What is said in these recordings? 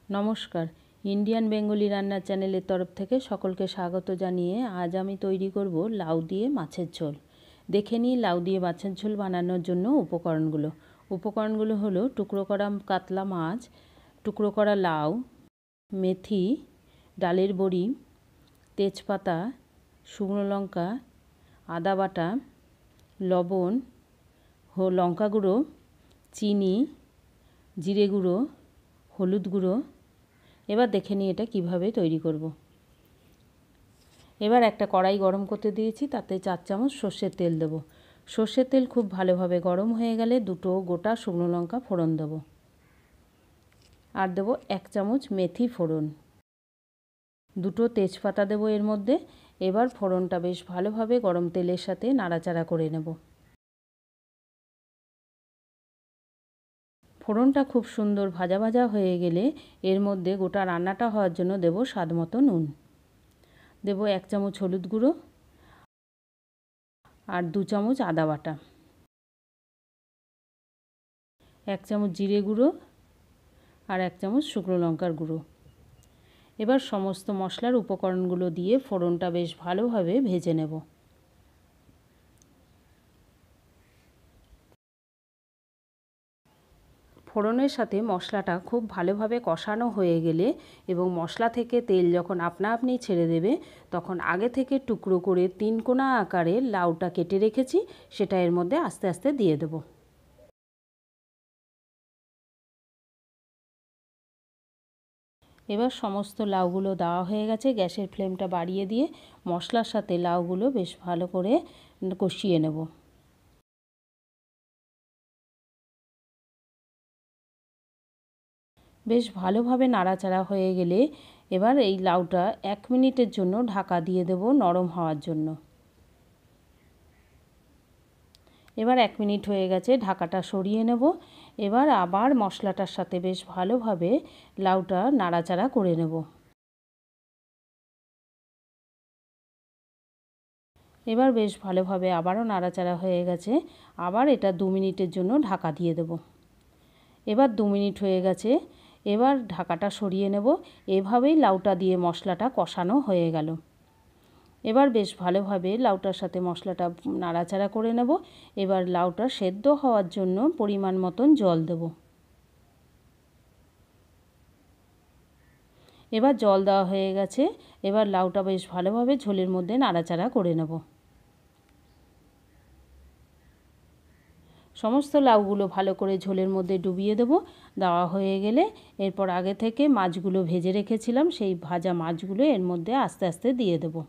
নমস্কার, Indian Bengali রান্নার চ্যানেলের তরফ থেকে সকলকে স্বাগত জানিয়ে আজ আমি তৈরি করব লাউ দিয়ে মাছের ঝোল। দেখে নিই লাউ দিয়ে মাছের ঝোল বানানোর জন্য উপকরণগুলো হলো টুকরো করা কাতলা মাছ, টুকরো করা লাউ, মেথি, ডালের বড়ি, তেজপাতা, শুকনো লঙ্কা, আদা বাটা, লবণ, লঙ্কা গুঁড়ো, চিনি, জিরে গুঁড়ো, হলুদ গুঁড়ো। এবার দেখে নিই এটা কিভাবে তৈরি করব। এবার একটা কড়াই গরম করতে দিয়েছি, তাতে 4 চামচ সর্ষের তেল দেব। সর্ষের তেল খুব ভালোভাবে গরম হয়ে গেলে দুটো গোটা শুকনো লঙ্কা ফোড়ন দেব, আর দেব 1 চামচ মেথি ফোড়ন, দুটো তেজপাতা দেব এর মধ্যে। এবার ফোড়নটা বেশ ভালোভাবে গরম তেলের সাথে নাড়াচাড়া করে নেব। ফোড়নটা খুব সুন্দর ভাজা ভাজা হয়ে গেলে এর মধ্যে গোটা রান্নাটা হওয়ার জন্য দেব স্বাদ মতো নুন, দেব 1 চামচ হলুদ গুঁড়ো, আর 2 চামচ আদা বাটা, 1 চামচ জিরে গুঁড়ো, আর 1 চামচ শুকনো লঙ্কার গুঁড়ো। এবার সমস্ত মশলার উপকরণগুলো দিয়ে ফোড়নটা বেশ ভালোভাবে ভেজে নেব। ফোড়নের সাথে মশলাটা খুব ভালোভাবে কষানো হয়ে গেলে এবং মশলা থেকে তেল যখন আপনা আপনি ছেড়ে দেবে, তখন আগে থেকে টুকরো করে 3 কোনা আকারে লাউটা কেটে রেখেছি, সেটা এর মধ্যে আস্তে আস্তে দিয়ে দেব। এবার সমস্ত লাউগুলো দেওয়া হয়ে গেছে। গ্যাসের ফ্লেমটা বাড়িয়ে দিয়ে মশলার সাথে লাউগুলো বেশ ভালো করে কষিয়ে নেব। বেশ ভালোভাবে নাড়াচাড়া হয়ে গেলে এবার এই লাউটা 1 মিনিটের জন্য ঢাকা দিয়ে দেব নরম হওয়ার জন্য। এবার 1 মিনিট হয়ে গেছে, ঢাকাটা সরিয়ে নেব। এবার আবার মশলাটার সাথে বেশ ভালোভাবে লাউটা নাড়াচাড়া করে নেব। এবার বেশ ভালোভাবে আবারও নাড়াচাড়া হয়ে গেছে, আবার এটা 2 মিনিটের জন্য ঢাকা দিয়ে দেব। এবার 2 মিনিট হয়ে গেছে, এবার ঢাকাটা সরিয়ে নেব। এভাবেই লাউটা দিয়ে মশলাটা কষানো হয়ে গেল। এবার বেশ ভালোভাবে লাউটার সাথে মশলাটা নাড়াচাড়া করে নেব। এবার লাউটা সেদ্ধ হওয়ার জন্য পরিমাণ মতন জল দেব। এবার জল দেওয়া হয়ে গেছে, এবার লাউটা বেশ ভালোভাবে ঝোলের মধ্যে নাড়াচাড়া করে নেব। সমস্ত লাউগুলো ভালো করে ঝোলের মধ্যে ডুবিয়ে দেব। দেওয়া হয়ে গেলে এরপর আগে থেকে মাছগুলো ভেজে রেখেছিলাম, সেই ভাজা মাছগুলো এর মধ্যে আস্তে আস্তে দিয়ে দেব।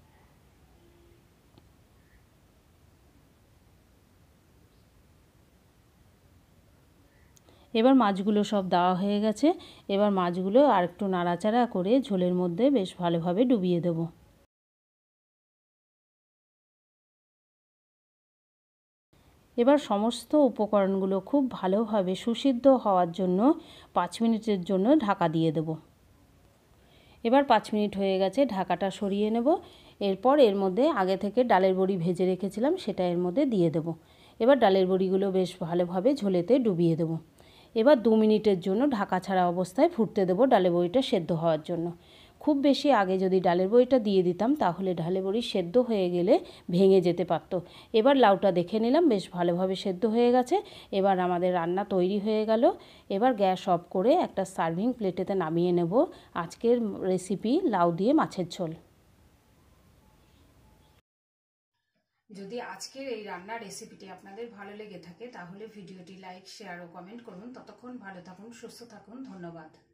এবার মাছগুলো সব দেওয়া হয়ে গেছে, এবার মাছগুলো আর একটু নাড়াচাড়া করে ঝোলের মধ্যে বেশ ভালোভাবে ডুবিয়ে দেব। এবার সমস্ত উপকরণগুলো খুব ভালোভাবে সুসিদ্ধ হওয়ার জন্য 5 মিনিটের জন্য ঢাকা দিয়ে দেব। এবার 5 মিনিট হয়ে গেছে, ঢাকাটা সরিয়ে নেব। এরপর এর মধ্যে আগে থেকে ডালের বড়ি ভেজে রেখেছিলাম, সেটা এর মধ্যে দিয়ে দেব। এবার ডালের বড়িগুলো বেশ ভালোভাবে ঝোলেতে ডুবিয়ে দেব। এবার 2 মিনিটের জন্য ঢাকা ছাড়া অবস্থায় ফুটতে দেব ডালের বড়িটা সেদ্ধ হওয়ার জন্য। খুব বেশি আগে যদি ডালের বড়িটা দিয়ে দিতাম, তাহলে ডালের বড়ি সেদ্ধ হয়ে গেলে ভেঙে যেতে পারত। এবার লাউটা দেখে নিলাম বেশ ভালোভাবে সেদ্ধ হয়ে গেছে। এবার আমাদের রান্না তৈরি হয়ে গেল। এবার গ্যাস অফ করে একটা সার্ভিং প্লেটেতে নামিয়ে নেব আজকের রেসিপি লাউ দিয়ে মাছের ঝোল। যদি আজকের এই রান্নার রেসিপিটি আপনাদের ভালো লেগে থাকে, তাহলে ভিডিওটি লাইক, শেয়ার ও কমেন্ট করুন। ততক্ষণ ভালো থাকুন, সুস্থ থাকুন। ধন্যবাদ।